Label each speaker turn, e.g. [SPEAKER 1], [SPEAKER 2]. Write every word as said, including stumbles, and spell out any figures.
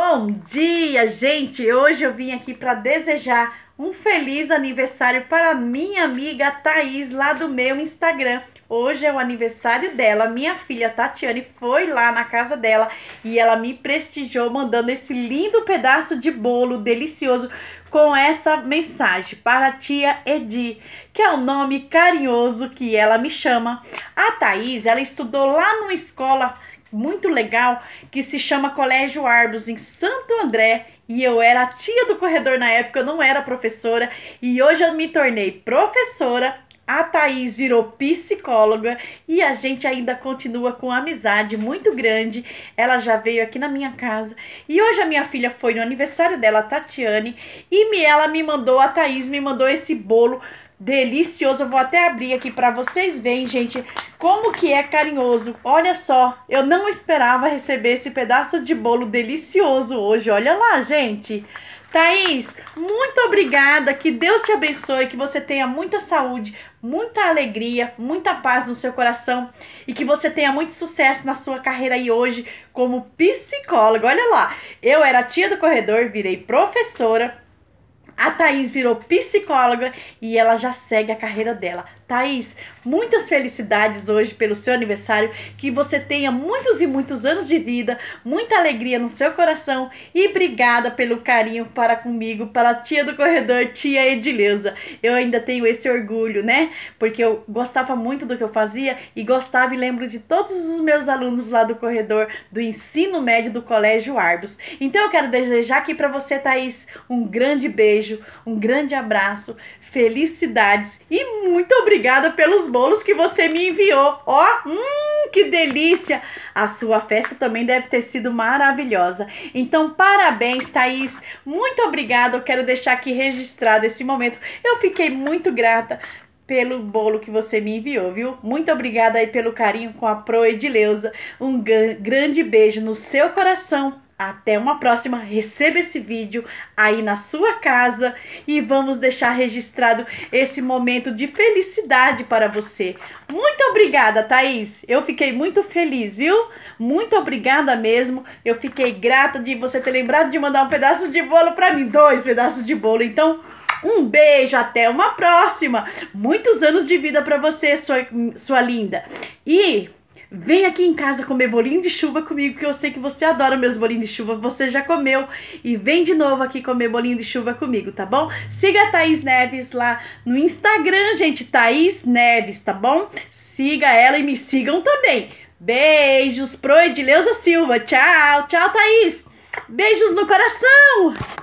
[SPEAKER 1] Bom dia, gente! Hoje eu vim aqui para desejar um feliz aniversário para minha amiga Thaís, lá do meu Instagram. Hoje é o aniversário dela. Minha filha Tatiane foi lá na casa dela e ela me prestigiou mandando esse lindo pedaço de bolo delicioso com essa mensagem: para a tia Edi, que é o nome carinhoso que ela me chama. A Thaís, ela estudou lá numa escola muito legal que se chama Colégio Arbos, em Santo André, e eu era a tia do corredor na época, eu não era professora, e hoje eu me tornei professora. A Thaís virou psicóloga e a gente ainda continua com amizade muito grande. Ela já veio aqui na minha casa e hoje a minha filha foi no aniversário dela, a Tatiane, e me, ela me mandou, a Thaís me mandou esse bolo delicioso. Eu vou até abrir aqui para vocês verem, gente, como que é carinhoso. Olha só, eu não esperava receber esse pedaço de bolo delicioso hoje. Olha lá, gente. Thaís, muito obrigada, que Deus te abençoe, que você tenha muita saúde, muita alegria, muita paz no seu coração e que você tenha muito sucesso na sua carreira aí hoje como psicóloga. Olha lá, eu era tia do corredor, virei professora. A Thaís virou psicóloga e ela já segue a carreira dela. Thaís, muitas felicidades hoje pelo seu aniversário, que você tenha muitos e muitos anos de vida, muita alegria no seu coração e obrigada pelo carinho para comigo, para a tia do corredor, tia Edileuza. Eu ainda tenho esse orgulho, né? Porque eu gostava muito do que eu fazia e gostava e lembro de todos os meus alunos lá do corredor do ensino médio do Colégio Arbos. Então eu quero desejar aqui para você, Thaís, um grande beijo, um grande abraço, felicidades e muito obrigada pelos bolos que você me enviou. Ó, hum, que delícia! A sua festa também deve ter sido maravilhosa. Então, parabéns, Thaís. Muito obrigada. Eu quero deixar aqui registrado esse momento. Eu fiquei muito grata pelo bolo que você me enviou, viu? Muito obrigada aí pelo carinho com a Pro Edileuza. Um grande beijo no seu coração. Até uma próxima. Receba esse vídeo aí na sua casa e vamos deixar registrado esse momento de felicidade para você. Muito obrigada, Thaís. Eu fiquei muito feliz, viu? Muito obrigada mesmo. Eu fiquei grata de você ter lembrado de mandar um pedaço de bolo para mim. Dois pedaços de bolo. Então, um beijo. Até uma próxima. Muitos anos de vida para você, sua, sua linda. E vem aqui em casa comer bolinho de chuva comigo, que eu sei que você adora meus bolinhos de chuva, você já comeu. E vem de novo aqui comer bolinho de chuva comigo, tá bom? Siga a Thaís Neves lá no Instagram, gente, Thaís Neves, tá bom? Siga ela e me sigam também. Beijos pro Edileuza Silva. Tchau, tchau, Thaís. Beijos no coração.